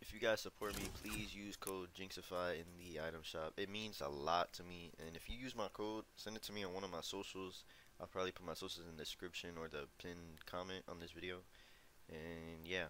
If you guys support me, please use code Jinxify in the item shop. It means a lot to me. And if you use my code, send it to me on one of my socials. I'll probably put my socials in the description or the pinned comment on this video. And yeah.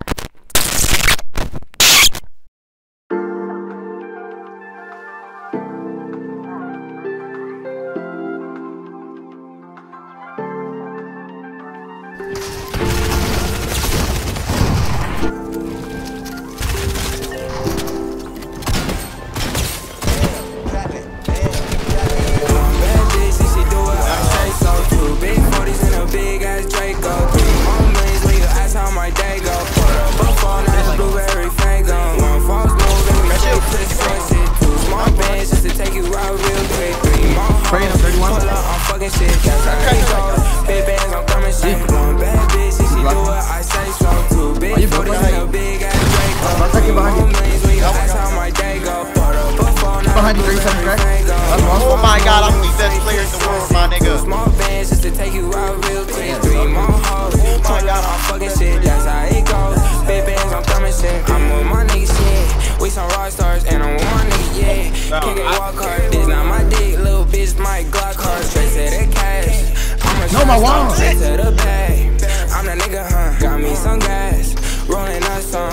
Oh my god, I'm the best player in the world, my nigga. Small bands just to take you out real quick. 3 more hoes. Oh my god, I'm fucking shit. That's how it goes. Big bands, I'm coming shit. I'm with my niggas, shit. We some rock stars and I'm with my niggas, yeah. Can't get walk hard. This not my dick, little bitch, my Glock hard. Straight to the cash. I'm a my wall. Straight to the bag. I'm that nigga, huh? Got me some gas. Rolling up some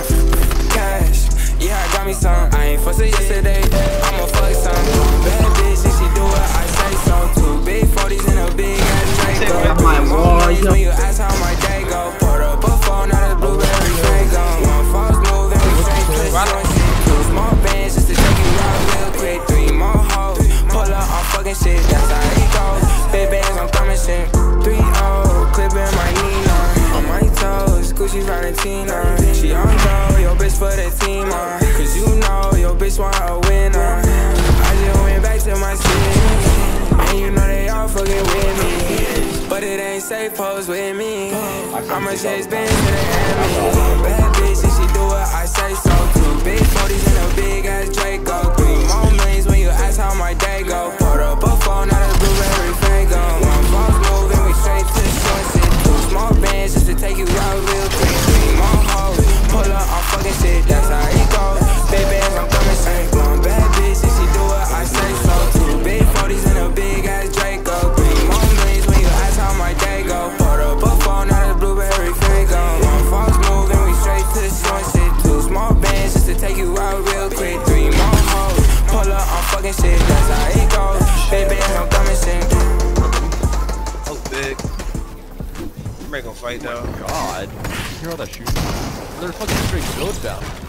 cash. Yeah, I got me some. I ain't fussing yesterday. I'ma fuck some bad bitch and she do what I say so. 2 big 40s and a big ass Draco. When you ask how my day go, put up a phone, not a blueberry Fago. One false move and we straight to the 2 small bands just to take you out real quick. 3 more hoes, pull up on fucking shit. That's how it goes. Big bands, I'm coming shit. 3-0, clipping my Nina on my toes. Gucci Valentina. She on go, your bitch for the team. Cause you know your bitch want a winner. I just went back to my city, and you know they all fucking with me. But it ain't safe, pose with me. I'ma chase bands to the enemy. Bad bitch and she do what I say so. 2 big 40s and a big ass Draco. 3 more millions when you ask how my day go. Put up a phone, not a blueberry Fago. One false move and we straight to the short shit. 2 small bands just to take you out real quick. 3 more hoes, pull up on fucking shit. That's how it goes. Big bands, I'm coming straight. One bad bitch and she do what I say so. 2 big 40s and a big ass Draco. 3 more millions when you ask how my day go. Put up a phone, not a blueberry Fago. One false move and we straight to the short shit. 2 small bands just to take you out real quick. 3 more hoes, pull up on fucking shit. That's how it goes. Big bands, I'm coming straight. Oh, big. You ready to fight though? God. You hear all that shooting? They're fucking straight goats out.